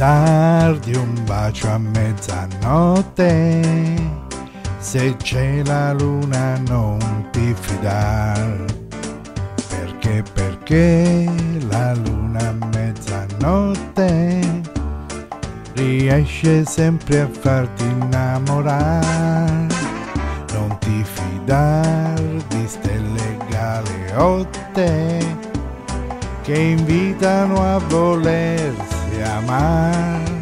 darti un bacio a mezzanotte, se c'è la luna non ti fidar, perché la luna a mezzanotte riesce sempre a farti innamorare. Non ti fidar di stelle galeotte che invitano a volersi amare.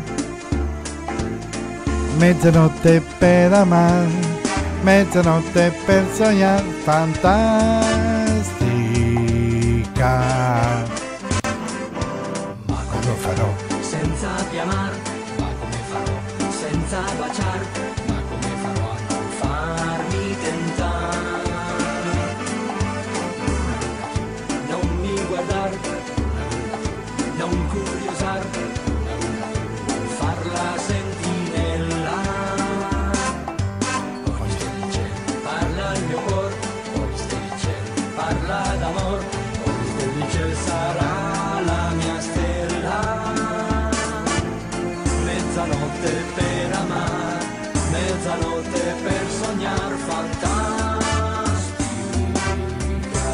Mezzanotte per amar, mezzanotte per sognare, fantastica. Ma come farò senza chiamar? Ma come farò senza baciar? Ma come farò a non farmi tentare? Non mi guardar, non curiosar, non farla sentinella. Poi strisce, parla il mio cor, poi strisce, parla d'amor, poi strisce sarà la mia stella. Mezzanotte per amar, mezzanotte per sognar, fantastica.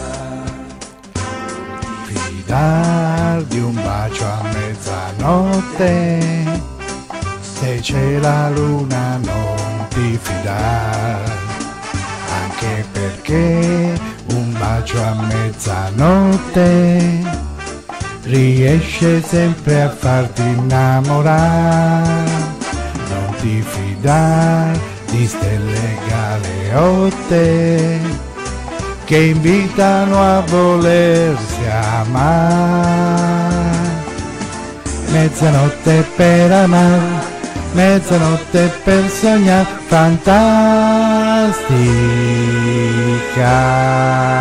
Fidar di un bacio a mezzanotte, se c'è la luna non ti fidar, anche perché un bacio a mezzanotte riesce sempre a farti innamorare. Non ti fidar di stelle galeotte che invitano a volersi amare. Mezzanotte per amar, mezzanotte per sognare, fantastica.